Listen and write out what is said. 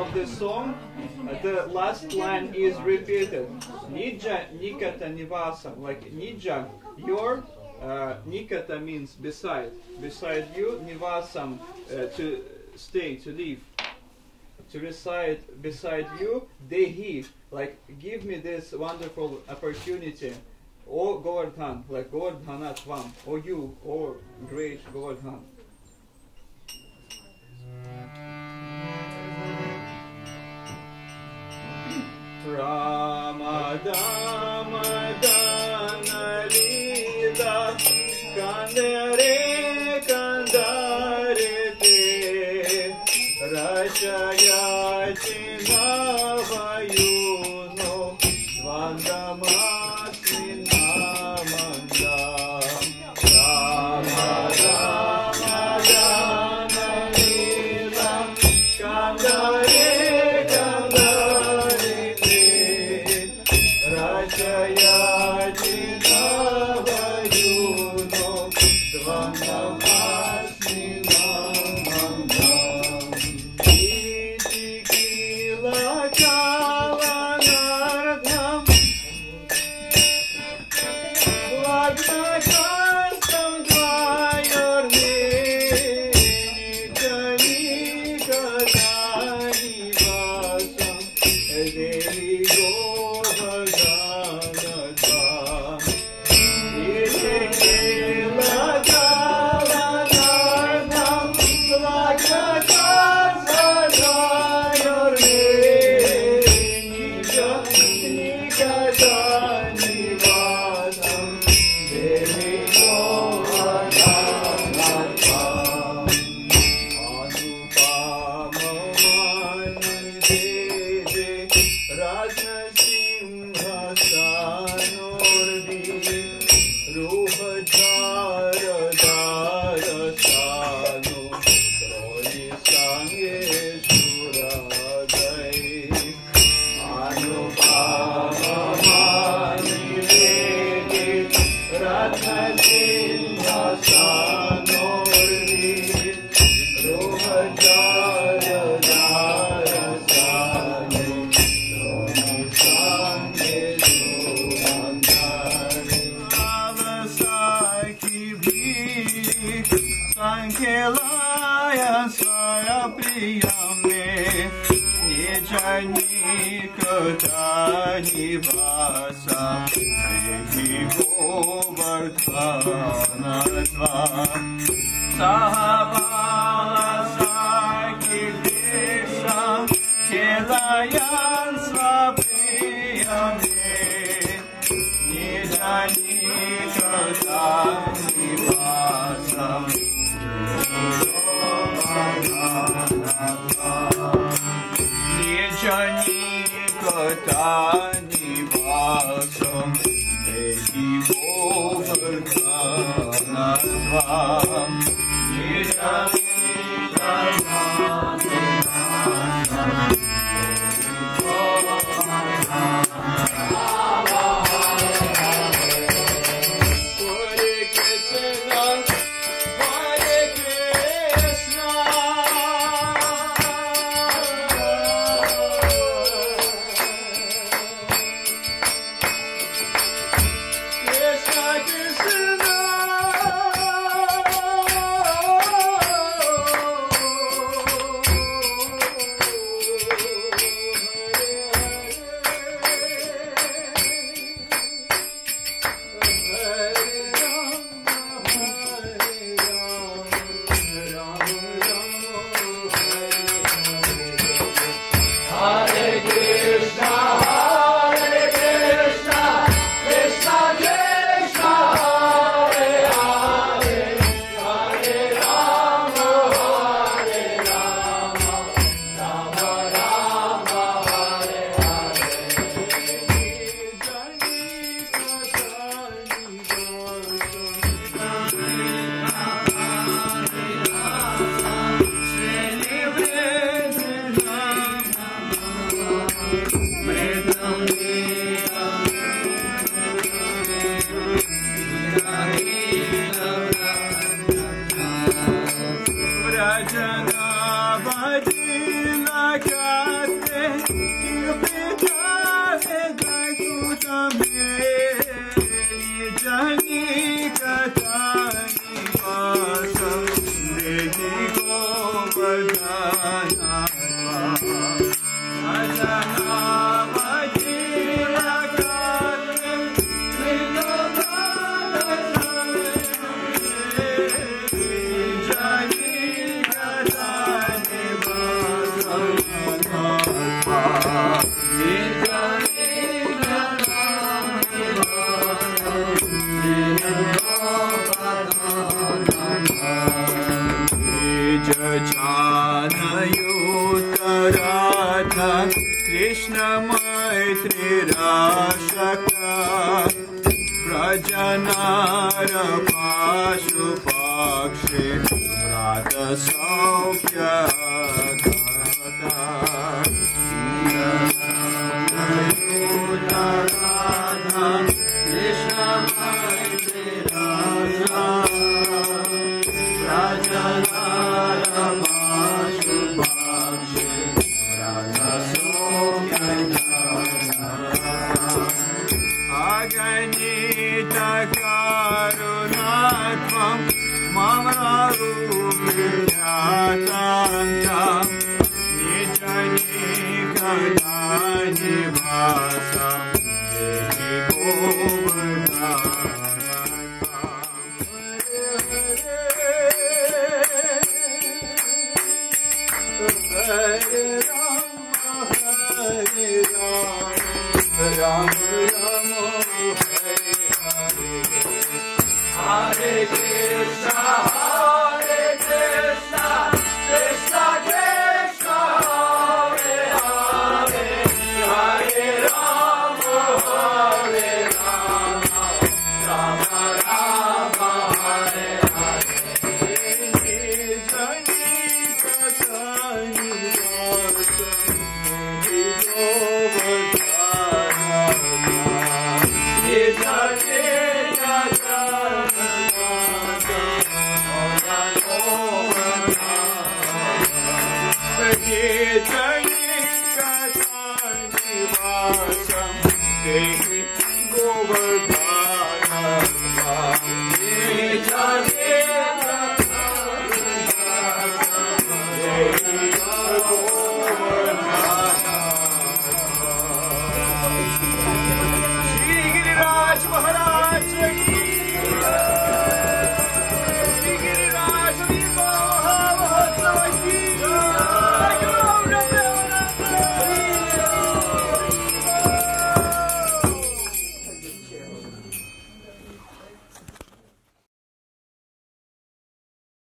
of the song, the last line is repeated. Nija nikata nivasam. Like nija, your, nikata means beside you, nivasam, to stay, to live, to reside beside you, dehi, like give me this wonderful opportunity. O Govardhan, like Govardhana Tvam, O you, O great Govardhan. Ramadana Lila Kandare Kandare Te Rashaya Chinavayuno Vandamasmi Namanda Ramadana Lila Kandare Janayutarata Krishna Maitri Dashaka Prajanara Pashu Pakshi Rata Saukya Gata Janayutarata Krishna Maitri Dashaka Prajanara Pashu Pakshi Rata Saukya Aganita Karunatvam Mamarupiyatanta Nijanikadani Vasam Dehi Ram Ramo Hare Krishna, Hare Krishna, Krishna Krishna, Hare Hare, Hare Rama, Hare Rama, Rama Rama, Hare Hare. Nijani Katani